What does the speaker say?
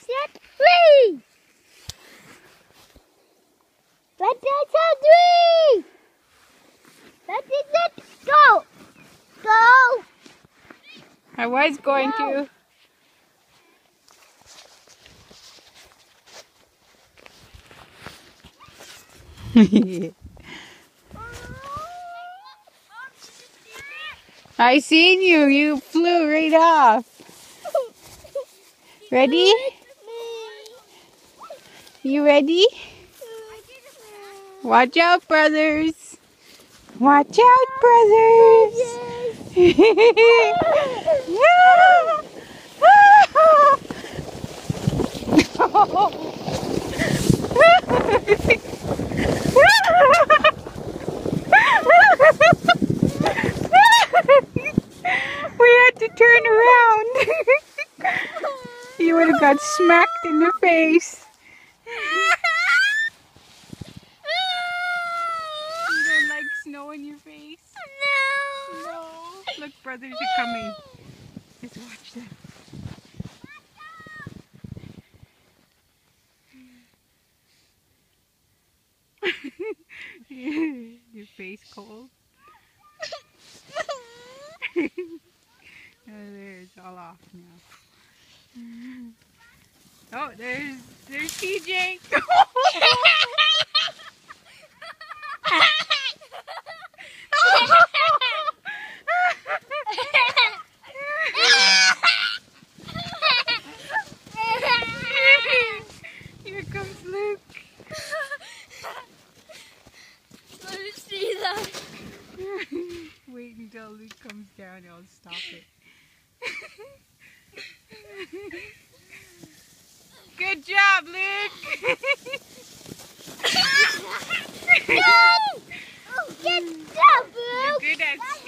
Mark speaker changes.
Speaker 1: set, three. Ready, set, three. Ready, set, go. Go.
Speaker 2: I was going to. I seen you. You flew right off. Ready? You ready? Watch out, brothers. Watch out, brothers. We had to turn around. You would have got smacked in the face. You don't like snow in your face? No. No. Look, brothers are coming. Just watch them. Your face cold. Oh, there, it's all off now. Oh, there's TJ. Here comes Luke.
Speaker 1: Let me see that.
Speaker 2: Wait until Luke comes down, I'll stop it. Good job, Luke!
Speaker 1: Good job, Luke.
Speaker 2: You're good at